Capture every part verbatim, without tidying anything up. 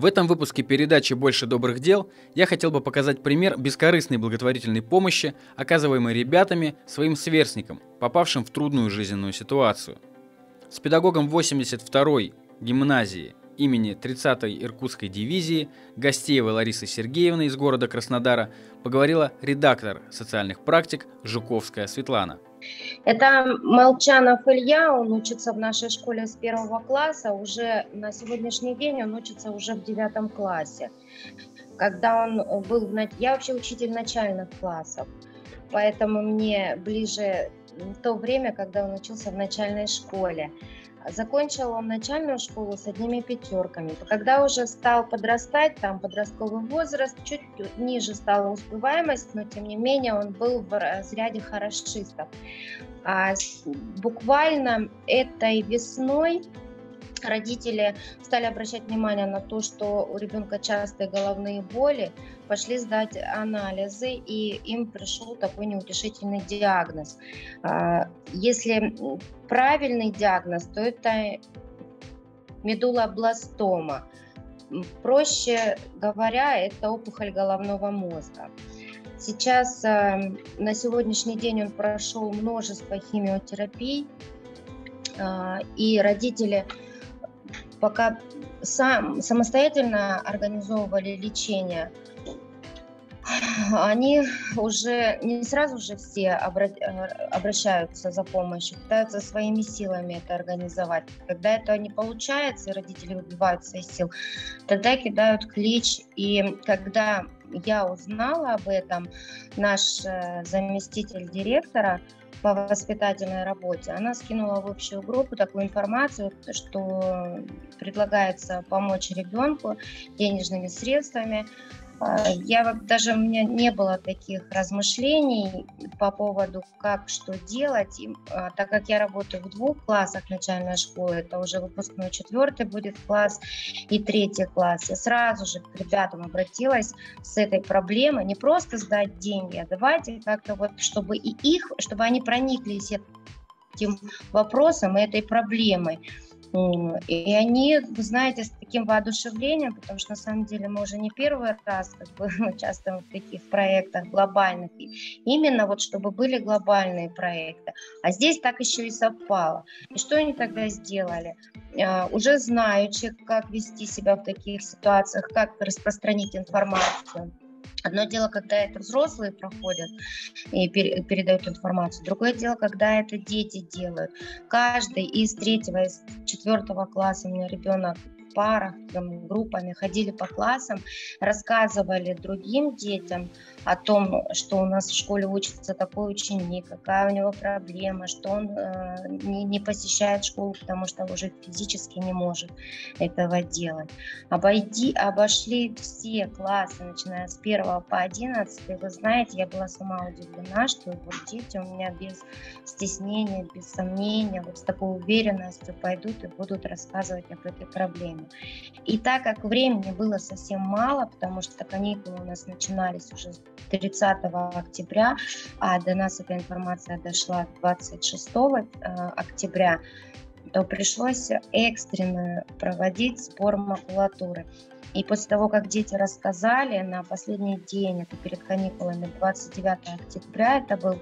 В этом выпуске передачи «Больше добрых дел» я хотел бы показать пример бескорыстной благотворительной помощи, оказываемой ребятами своим сверстникам, попавшим в трудную жизненную ситуацию. С педагогом восемьдесят второй гимназии имени тридцатой Иркутской дивизии Гостеевой Ларисой Сергеевной из города Краснодара поговорила редактор социальных практик Жуковская Светлана. Это Молчанов Илья, он учится в нашей школе с первого класса, уже на сегодняшний день он учится уже в девятом классе. Когда он был, в... я вообще учитель начальных классов, поэтому мне ближе то время, когда он учился в начальной школе. Закончил он начальную школу с одними пятерками. Когда уже стал подрастать, там подростковый возраст, чуть ниже стала успеваемость, но тем не менее он был в разряде хорошистов. А буквально этой весной родители стали обращать внимание на то, что у ребенка частые головные боли, пошли сдать анализы, и им пришел такой неутешительный диагноз. Если правильный диагноз, то это медулобластома. Проще говоря, это опухоль головного мозга. Сейчас, на сегодняшний день он прошел множество химиотерапий, и родители пока сам, самостоятельно организовывали лечение, они уже не сразу же все обращаются за помощью, пытаются своими силами это организовать. Когда это не получается, и родители выбиваются из сил, тогда кидают клич. И когда я узнала об этом, наш заместитель директора по воспитательной работе, она скинула в общую группу такую информацию, что предлагается помочь ребенку денежными средствами. Я даже, у меня не было таких размышлений по поводу, как, что делать, и, так как я работаю в двух классах начальной школы, это уже выпускной четвертый будет класс и третий класс, я сразу же к ребятам обратилась с этой проблемой, не просто сдать деньги, а давайте как-то вот, чтобы и их, чтобы они прониклись этим вопросом и этой проблемой. И они, вы знаете, с таким воодушевлением, потому что на самом деле мы уже не первый раз как бы участвуем в таких проектах глобальных, именно вот чтобы были глобальные проекты. А здесь так еще и совпало. И что они тогда сделали? Уже знаючи, как вести себя в таких ситуациях, как распространить информацию. Одно дело, когда это взрослые проходят и передают информацию. Другое дело, когда это дети делают. Каждый из третьего, из четвертого класса, у меня ребенок в парах, там, группами ходили по классам, рассказывали другим детям о том, что у нас в школе учится такой ученик, какая у него проблема, что он э, не, не посещает школу, потому что уже физически не может этого делать. Обойди, обошли все классы, начиная с первого по одиннадцатый. Вы знаете, я была сама удивлена, что вот дети у меня без стеснения, без сомнения, вот с такой уверенностью пойдут и будут рассказывать об этой проблеме. И так как времени было совсем мало, потому что каникулы у нас начинались уже тридцатого октября, а до нас эта информация дошла двадцать шестого октября, то пришлось экстренно проводить сбор макулатуры. И после того, как дети рассказали, на последний день, это перед каникулами, двадцать девятого октября, это был,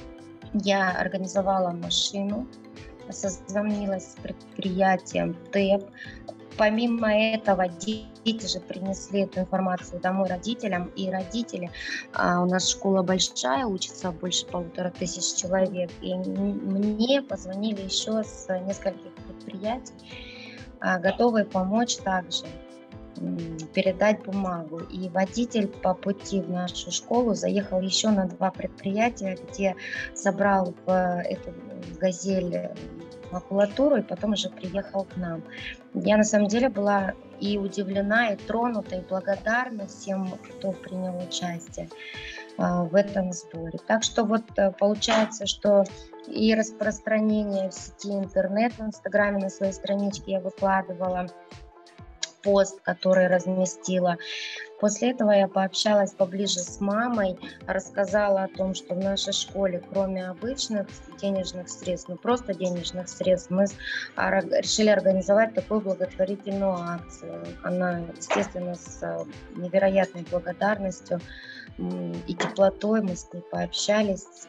я организовала машину, созвонилась с предприятием ТЭП. Помимо этого, дети же принесли эту информацию домой родителям, и родители, а у нас школа большая, учится больше полутора тысяч человек, и мне позвонили еще с нескольких предприятий, готовые помочь также передать бумагу. И водитель по пути в нашу школу заехал еще на два предприятия, где собрал в эту «Газель» макулатуру и потом уже приехал к нам. Я на самом деле была и удивлена, и тронута, и благодарна всем, кто принял участие а, в этом сборе. Так что вот получается, что и распространение в сети интернет, в Инстаграме на своей страничке я выкладывала пост, который разместила. После этого я пообщалась поближе с мамой, рассказала о том, что в нашей школе, кроме обычных денежных средств, ну просто денежных средств, мы решили организовать такую благотворительную акцию. Она, естественно, с невероятной благодарностью и теплотой мы с ней пообщались.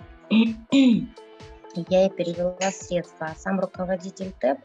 Я ей перевела средства. А сам руководитель ТЭП,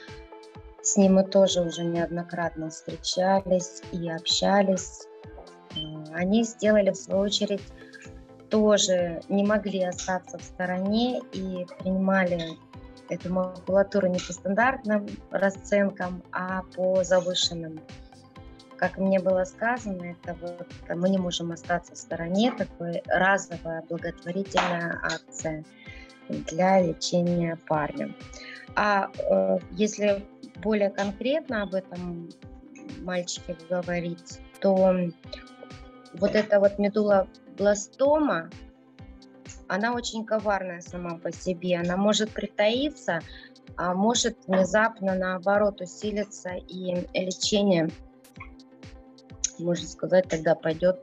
с ним мы тоже уже неоднократно встречались и общались. Они сделали, в свою очередь, тоже не могли остаться в стороне и принимали эту макулатуру не по стандартным расценкам, а по завышенным. Как мне было сказано, это вот мы не можем остаться в стороне, такая разовая благотворительная акция для лечения парня. А э, если более конкретно об этом мальчике говорить, то вот эта вот медулобластома, она очень коварная сама по себе. Она может притаиться, а может внезапно, наоборот, усилиться, и лечение, можно сказать, тогда пойдет,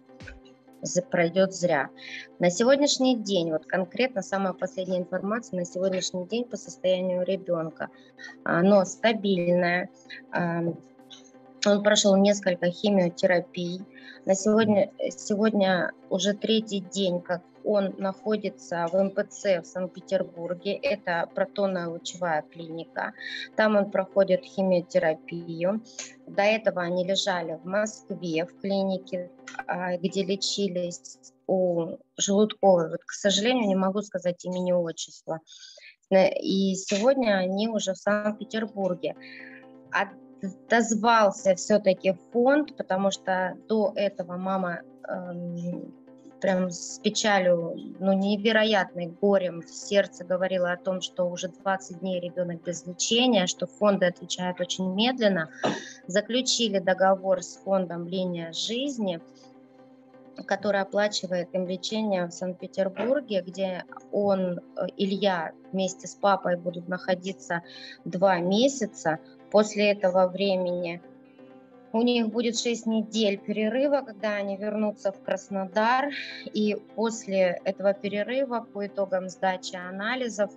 пройдет зря. На сегодняшний день, вот конкретно самая последняя информация на сегодняшний день по состоянию ребенка, оно стабильное. Он прошел несколько химиотерапий. На сегодня, сегодня уже третий день, как он находится в эм пэ цэ в Санкт-Петербурге. Это протонная лучевая клиника. Там он проходит химиотерапию. До этого они лежали в Москве в клинике, где лечились у желудковой. Вот, к сожалению, не могу сказать имени, отчества. И сегодня они уже в Санкт-Петербурге. Дозвался все-таки фонд, потому что до этого мама эм, прям с печалью, ну, невероятной горем в сердце говорила о том, что уже двадцать дней ребенок без лечения, что фонды отвечают очень медленно. Заключили договор с фондом «Линия жизни», который оплачивает им лечение в Санкт-Петербурге, где он, Илья, вместе с папой будут находиться два месяца. После этого времени у них будет шесть недель перерыва, когда они вернутся в Краснодар. И после этого перерыва, по итогам сдачи анализов,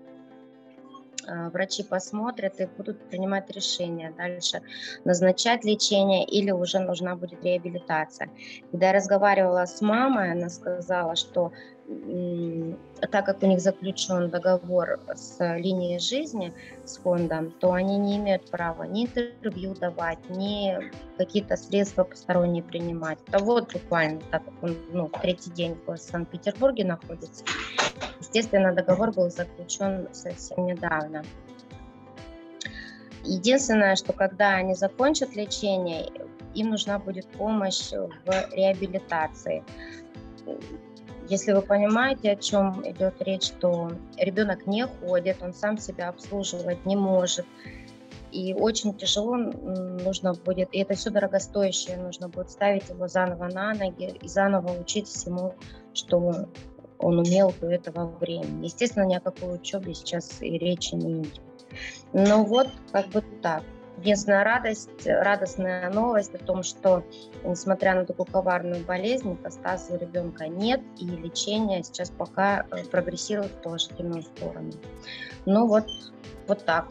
врачи посмотрят и будут принимать решение дальше назначать лечение или уже нужна будет реабилитация. Когда я разговаривала с мамой, она сказала, что так как у них заключен договор с линией жизни, с фондом, то они не имеют права ни интервью давать, ни какие-то средства посторонние принимать. Это вот буквально, так как он ну, третий день в Санкт-Петербурге находится. Естественно, договор был заключен совсем недавно. Единственное, что когда они закончат лечение, им нужна будет помощь в реабилитации. Если вы понимаете, о чем идет речь, то ребенок не ходит, он сам себя обслуживать не может. И очень тяжело нужно будет, и это все дорогостоящее, нужно будет ставить его заново на ноги и заново учить всему, что он умел до этого времени. Естественно, ни о какой учебе сейчас и речи не идет. Но вот как бы так. Единственная радость, радостная новость о том, что, несмотря на такую коварную болезнь, метастаза у ребенка нет, и лечение сейчас пока прогрессирует в положительную сторону. Ну вот, вот так.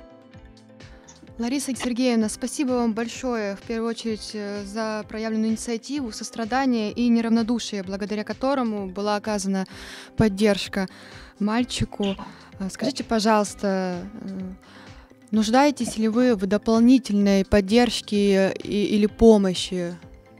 Лариса Сергеевна, спасибо вам большое, в первую очередь, за проявленную инициативу, сострадание и неравнодушие, благодаря которому была оказана поддержка мальчику. Скажите, пожалуйста, нуждаетесь ли вы в дополнительной поддержке или помощи?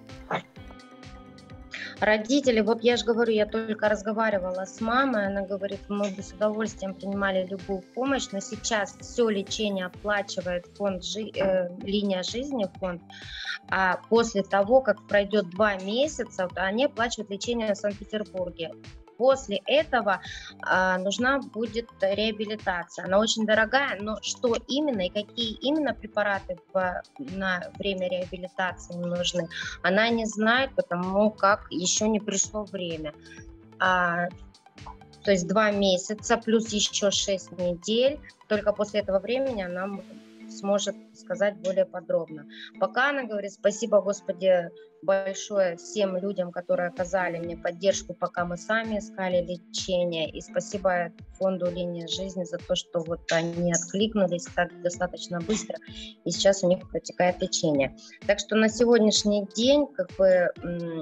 Родители, вот я же говорю, я только разговаривала с мамой, она говорит, мы бы с удовольствием принимали любую помощь, но сейчас все лечение оплачивает фонд жи- э, «Линия жизни», фонд, а после того, как пройдет два месяца, они оплачивают лечение в Санкт-Петербурге. После этого а, нужна будет реабилитация. Она очень дорогая, но что именно и какие именно препараты в, на время реабилитации нужны, она не знает, потому как еще не пришло время. А, то есть два месяца плюс еще шесть недель. Только после этого времени она сможет сказать более подробно. Пока она говорит: спасибо, Господи, большое всем людям, которые оказали мне поддержку, пока мы сами искали лечение. И спасибо фонду «Линия жизни» за то, что вот они откликнулись так достаточно быстро, и сейчас у них протекает лечение. Так что на сегодняшний день как бы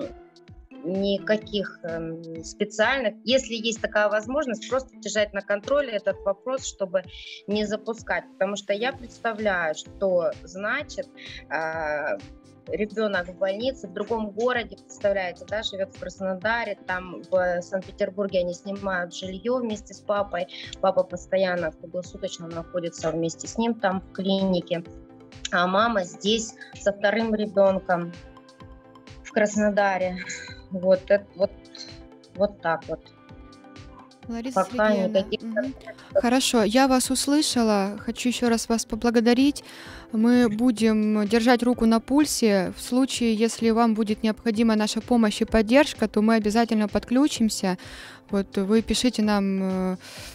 никаких э, специальных, если есть такая возможность, просто держать на контроле этот вопрос, чтобы не запускать, потому что я представляю, что значит э, ребенок в больнице в другом городе, представляете, да, живет в Краснодаре, там в Санкт-Петербурге они снимают жилье вместе с папой, папа постоянно круглосуточно находится вместе с ним там в клинике, а мама здесь со вторым ребенком в Краснодаре. Вот, это, вот, вот так вот. Лариса Пока Сергеевна, никаких... мгм. Хорошо, я вас услышала. Хочу еще раз вас поблагодарить. Мы будем держать руку на пульсе. В случае, если вам будет необходима наша помощь и поддержка, то мы обязательно подключимся. Вот вы пишите нам э,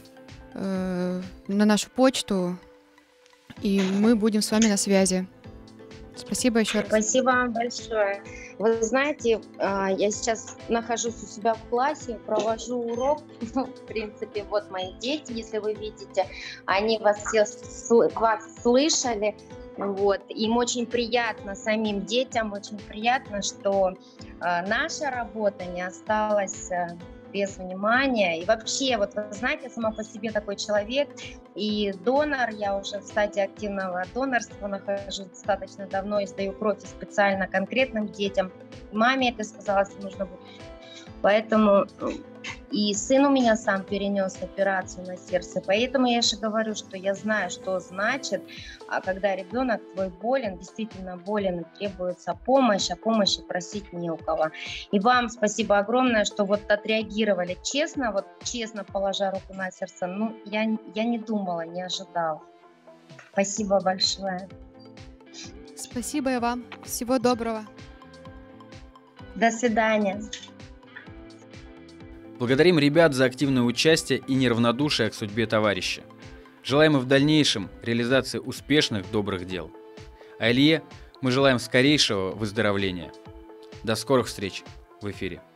э, на нашу почту, и мы будем с вами на связи. Спасибо еще раз. Спасибо вам большое. Вы знаете, я сейчас нахожусь у себя в классе, провожу урок. В принципе, вот мои дети, если вы видите, они вас все вас слышали. Вот. Им очень приятно, самим детям очень приятно, что наша работа не осталась без внимания. И вообще, вот вы знаете, я сама по себе такой человек, и донор, я уже в стадии активного донорства нахожусь достаточно давно и сдаю кровь специально конкретным детям. Маме это сказала, что нужно будет. Поэтому и сын у меня сам перенес операцию на сердце, поэтому я же говорю, что я знаю, что значит, а когда ребенок твой болен, действительно болен, и требуется помощь, а помощи просить не у кого. И вам спасибо огромное, что вот отреагировали честно, вот честно положа руку на сердце. Ну, я, я не думала, не ожидала. Спасибо большое. Спасибо и вам. Всего доброго. До свидания. Благодарим ребят за активное участие и неравнодушие к судьбе товарища. Желаем и в дальнейшем реализации успешных добрых дел. А Илье мы желаем скорейшего выздоровления. До скорых встреч в эфире.